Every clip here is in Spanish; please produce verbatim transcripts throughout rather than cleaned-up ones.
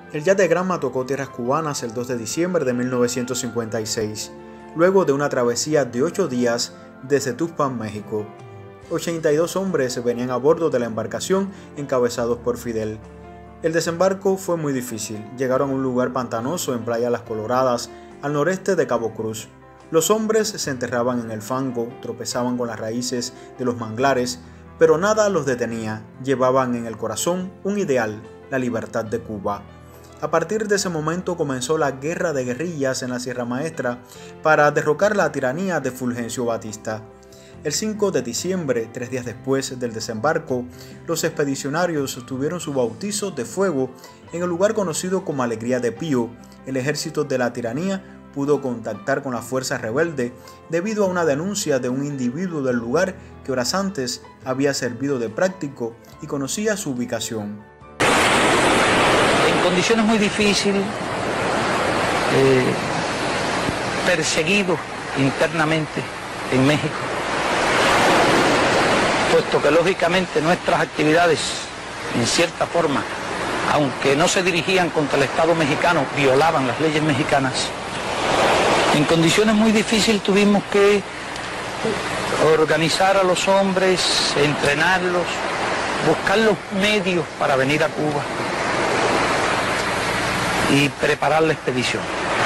El yate Granma tocó tierras cubanas el dos de diciembre de mil novecientos cincuenta y seis, luego de una travesía de ocho días desde Tuxpan, México. ochenta y dos hombres venían a bordo de la embarcación encabezados por Fidel. El desembarco fue muy difícil. Llegaron a un lugar pantanoso en Playa Las Coloradas, al noreste de Cabo Cruz. Los hombres se enterraban en el fango, tropezaban con las raíces de los manglares, pero nada los detenía. Llevaban en el corazón un ideal, la libertad de Cuba. A partir de ese momento comenzó la guerra de guerrillas en la Sierra Maestra para derrocar la tiranía de Fulgencio Batista. El cinco de diciembre, tres días después del desembarco, los expedicionarios tuvieron su bautizo de fuego en el lugar conocido como Alegría de Pío. El ejército de la tiranía pudo contactar con la fuerza rebelde debido a una denuncia de un individuo del lugar que horas antes había servido de práctico y conocía su ubicación. En condiciones muy difíciles, eh, perseguidos internamente en México, puesto que lógicamente nuestras actividades, en cierta forma, aunque no se dirigían contra el Estado mexicano, violaban las leyes mexicanas. En condiciones muy difíciles tuvimos que organizar a los hombres, entrenarlos, buscar los medios para venir a Cuba y preparar la expedición.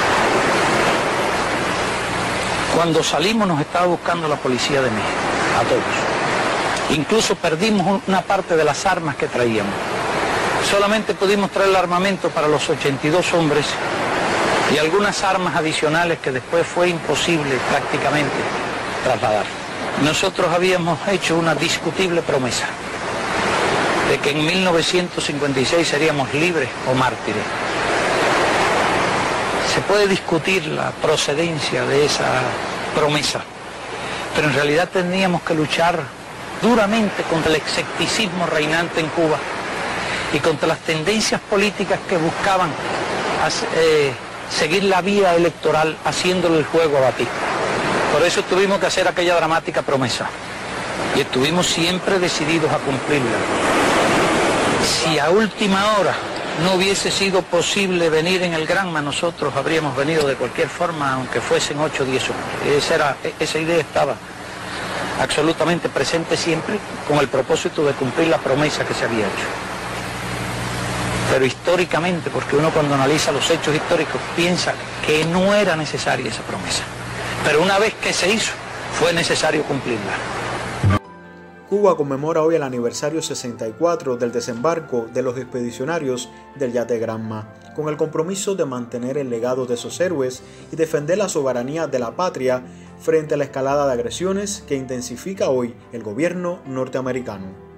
Cuando salimos nos estaba buscando la policía de México, a todos. Incluso perdimos una parte de las armas que traíamos. Solamente pudimos traer el armamento para los ochenta y dos hombres y algunas armas adicionales que después fue imposible prácticamente trasladar. Nosotros habíamos hecho una discutible promesa de que en mil novecientos cincuenta y seis seríamos libres o mártires. Se puede discutir la procedencia de esa promesa, pero en realidad teníamos que luchar duramente contra el escepticismo reinante en Cuba y contra las tendencias políticas que buscaban eh, seguir la vía electoral haciéndole el juego a Batista. Por eso tuvimos que hacer aquella dramática promesa y estuvimos siempre decididos a cumplirla. Si a última hora no hubiese sido posible venir en el Granma, nosotros habríamos venido de cualquier forma, aunque fuesen ocho o diez hombres. Esa, era, esa idea estaba absolutamente presente siempre, con el propósito de cumplir la promesa que se había hecho. Pero históricamente, porque uno cuando analiza los hechos históricos piensa que no era necesaria esa promesa. Pero una vez que se hizo, fue necesario cumplirla. Cuba conmemora hoy el aniversario sesenta y cuatro del desembarco de los expedicionarios del yate Granma, con el compromiso de mantener el legado de esos héroes y defender la soberanía de la patria frente a la escalada de agresiones que intensifica hoy el gobierno norteamericano.